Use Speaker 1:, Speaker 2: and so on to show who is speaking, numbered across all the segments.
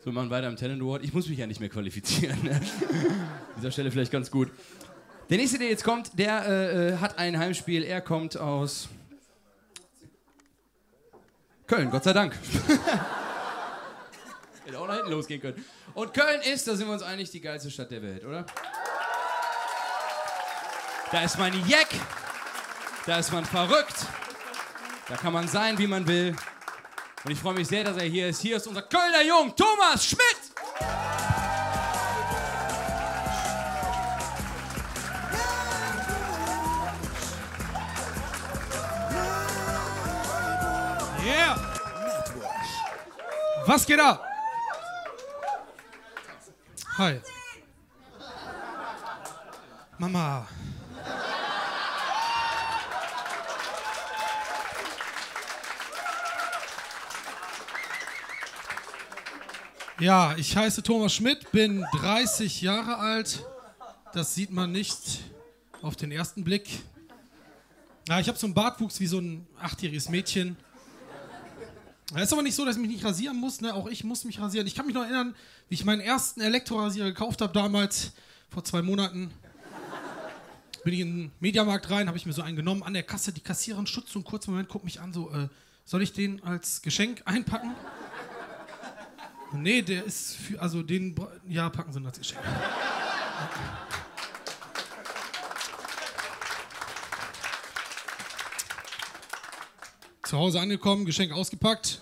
Speaker 1: So, wir machen weiter im Talent Award. Ich muss mich ja nicht mehr qualifizieren. Ne? An dieser Stelle vielleicht ganz gut. Der nächste, der jetzt kommt, der hat ein Heimspiel. Er kommt aus Köln, Gott sei Dank. Hätte auch nach hinten losgehen können. Und Köln ist, da sind wir uns einig, die geilste Stadt der Welt, oder? Da ist man Jack, da ist man verrückt, da kann man sein, wie man will. Und ich freue mich sehr, dass er hier ist. Hier ist unser Kölner Jung, Thomas Schmidt!
Speaker 2: Yeah! Was geht ab? Hi. Mama. Ja, ich heiße Thomas Schmidt, bin 30 Jahre alt. Das sieht man nicht auf den ersten Blick. Ja, ich habe so einen Bartwuchs wie so ein 8-jähriges Mädchen. Es ist aber nicht so, dass ich mich nicht rasieren muss, ne? Auch ich muss mich rasieren. Ich kann mich noch erinnern, wie ich meinen ersten Elektrorasierer gekauft habe damals, vor 2 Monaten. Bin ich in den Mediamarkt rein, habe ich mir so einen genommen, an der Kasse, die Kassiererin schützt so einen kurzen Moment, guckt mich an, so, soll ich den als Geschenk einpacken? Nee, der ist für, also den, ja, packen Sie ihn als Geschenk. Zu Hause angekommen, Geschenk ausgepackt.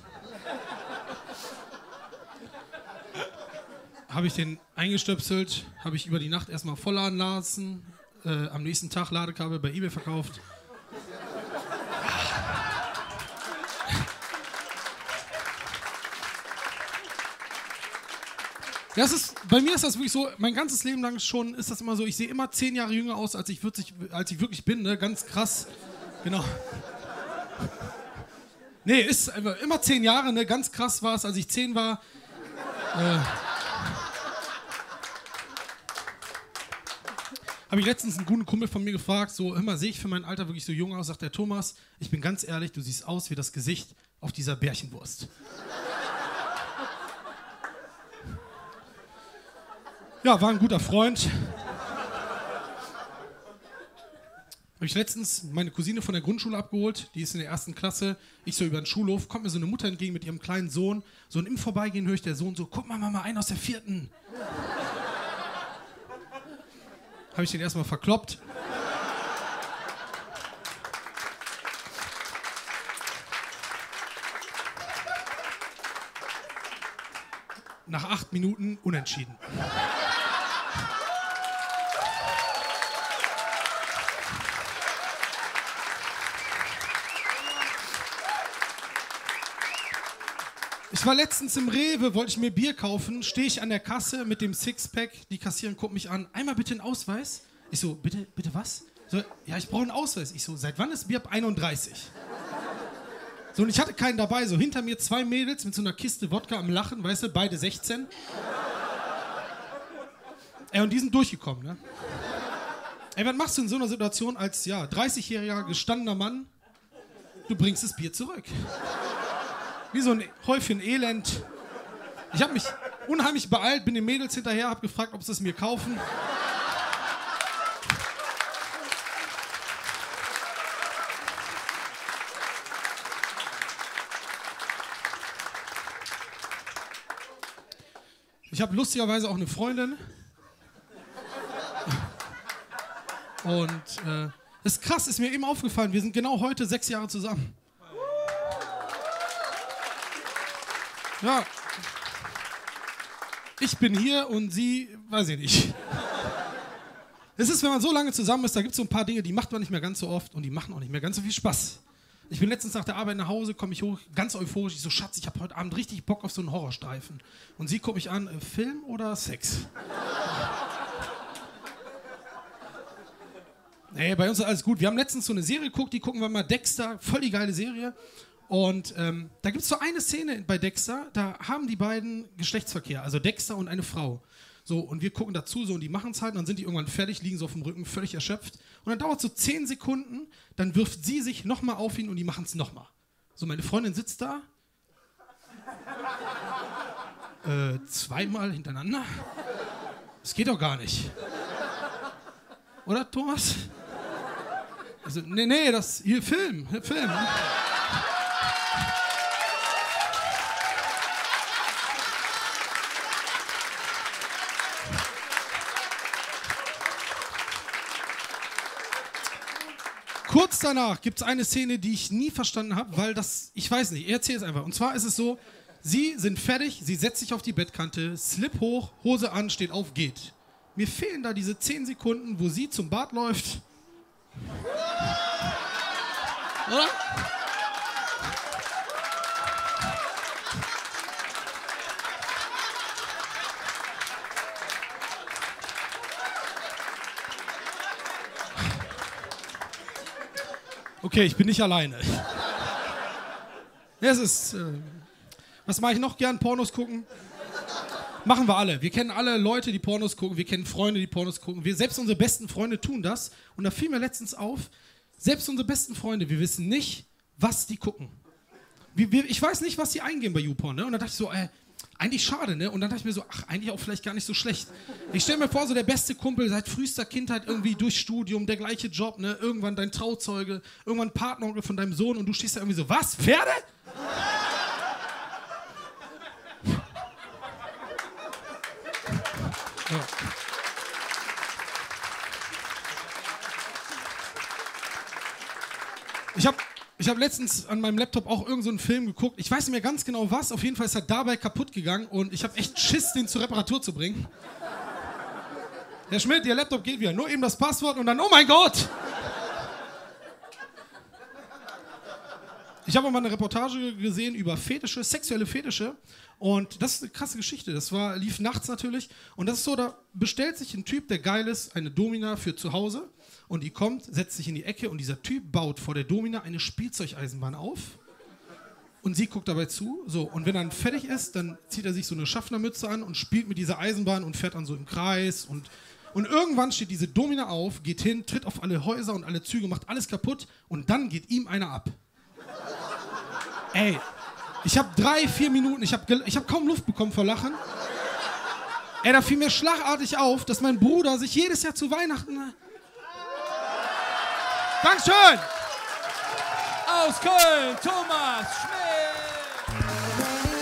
Speaker 2: Habe ich den eingestöpselt, habe ich über die Nacht erstmal vollladen lassen, am nächsten Tag Ladekabel bei eBay verkauft. Ja, bei mir ist das wirklich so, mein ganzes Leben lang schon ist das immer so, ich sehe immer 10 Jahre jünger aus, als ich wirklich bin, ne? Ganz krass. Genau. Nee, ist immer 10 Jahre, ne? Ganz krass war es, als ich 10 war. Habe ich letztens einen guten Kumpel von mir gefragt, so, hör mal, sehe ich für mein Alter wirklich so jung aus? Sagt der Thomas, ich bin ganz ehrlich, du siehst aus wie das Gesicht auf dieser Bärchenwurst. Ja, war ein guter Freund. Habe ich letztens meine Cousine von der Grundschule abgeholt, die ist in der 1. Klasse. Ich so über den Schulhof, kommt mir so eine Mutter entgegen mit ihrem kleinen Sohn. So und im Vorbeigehen höre ich der Sohn so, guck mal Mama, einen aus der 4. Habe ich den erstmal verkloppt. Nach 8 Minuten unentschieden. Ich war letztens im Rewe, wollte ich mir Bier kaufen, stehe ich an der Kasse mit dem Sixpack, die Kassiererin guckt mich an, einmal bitte einen Ausweis. Ich so, bitte was? So, ja, ich brauche einen Ausweis. Ich so, seit wann ist Bier ab 31? So, und ich hatte keinen dabei, so hinter mir 2 Mädels mit so einer Kiste Wodka am Lachen, weißt du, beide 16. Und die sind durchgekommen, ne? Was machst du in so einer Situation als, ja, 30-jähriger gestandener Mann? Du bringst das Bier zurück. Wie so ein Häufchen Elend. Ich habe mich unheimlich beeilt, bin den Mädels hinterher, habe gefragt, ob sie es mir kaufen. Ich habe lustigerweise auch eine Freundin. Und das ist krass, ist mir eben aufgefallen, wir sind genau heute 6 Jahre zusammen. Ja, ich bin hier und sie, weiß ich nicht. Es ist, wenn man so lange zusammen ist, da gibt es so ein paar Dinge, die macht man nicht mehr ganz so oft und die machen auch nicht mehr ganz so viel Spaß. Ich bin letztens nach der Arbeit nach Hause, komme ich hoch, ganz euphorisch, ich so, Schatz, ich habe heute Abend richtig Bock auf so einen Horrorstreifen. Und sie guckt mich an, Film oder Sex? Nee, bei uns ist alles gut. Wir haben letztens so eine Serie geguckt, die gucken wir mal, Dexter, voll die geile Serie. Und da gibt es so eine Szene bei Dexter, da haben die beiden Geschlechtsverkehr, also Dexter und eine Frau. So, und wir gucken dazu so und die machen es halt und dann sind die irgendwann fertig, liegen so auf dem Rücken, völlig erschöpft. Und dann dauert es so 10 Sekunden, dann wirft sie sich nochmal auf ihn und die machen es nochmal. So, meine Freundin sitzt da. Zweimal hintereinander? Das geht doch gar nicht. Oder, Thomas? Also, nee, das hier Film. Kurz danach gibt es eine Szene, die ich nie verstanden habe, weil das, ich weiß nicht, ich erzähle es einfach. Und zwar ist es so, sie sind fertig, sie setzt sich auf die Bettkante, Slip hoch, Hose an, steht auf, geht. Mir fehlen da diese 10 Sekunden, wo sie zum Bad läuft. Oder? Okay, ich bin nicht alleine. Es ist. Was mache ich noch gern? Pornos gucken? Machen wir alle. Wir kennen alle Leute, die Pornos gucken. Wir kennen Freunde, die Pornos gucken. Selbst unsere besten Freunde tun das. Und da fiel mir letztens auf, selbst unsere besten Freunde, wir wissen nicht, was die gucken. Ich weiß nicht, was die eingeben bei YouPorn. Ne? Und dann dachte ich so, eigentlich schade, ne? Und dann dachte ich mir so, ach, eigentlich auch vielleicht gar nicht so schlecht. Ich stelle mir vor, so der beste Kumpel seit frühester Kindheit irgendwie durch Studium, der gleiche Job, ne? Irgendwann dein Trauzeuge, irgendwann Partneronkel von deinem Sohn und du stehst da irgendwie so, was, Pferde? Ja. Ich hab letztens an meinem Laptop auch irgend so einen Film geguckt. Ich weiß nicht mehr ganz genau was. Auf jeden Fall ist er dabei kaputt gegangen und ich habe echt Schiss, den zur Reparatur zu bringen. Herr Schmidt, Ihr Laptop geht wieder. Nur eben das Passwort und dann, oh mein Gott! Ich habe mal eine Reportage gesehen über Fetische, sexuelle Fetische. Und das ist eine krasse Geschichte. Das lief nachts natürlich. Und das ist so, da bestellt sich ein Typ, der geil ist, eine Domina für zu Hause. Und die kommt, setzt sich in die Ecke und dieser Typ baut vor der Domina eine Spielzeugeisenbahn auf. Und sie guckt dabei zu. So, und wenn er dann fertig ist, dann zieht er sich so eine Schaffnermütze an und spielt mit dieser Eisenbahn und fährt dann so im Kreis. Und irgendwann steht diese Domina auf, geht hin, tritt auf alle Häuser und alle Züge, macht alles kaputt. Und dann geht ihm einer ab. Ey, ich habe 3-4 Minuten, ich hab kaum Luft bekommen vor Lachen. Ey, da fiel mir schlagartig auf, dass mein Bruder sich jedes Jahr zu Weihnachten... Dankeschön!
Speaker 1: Aus Köln, Thomas Schmidt!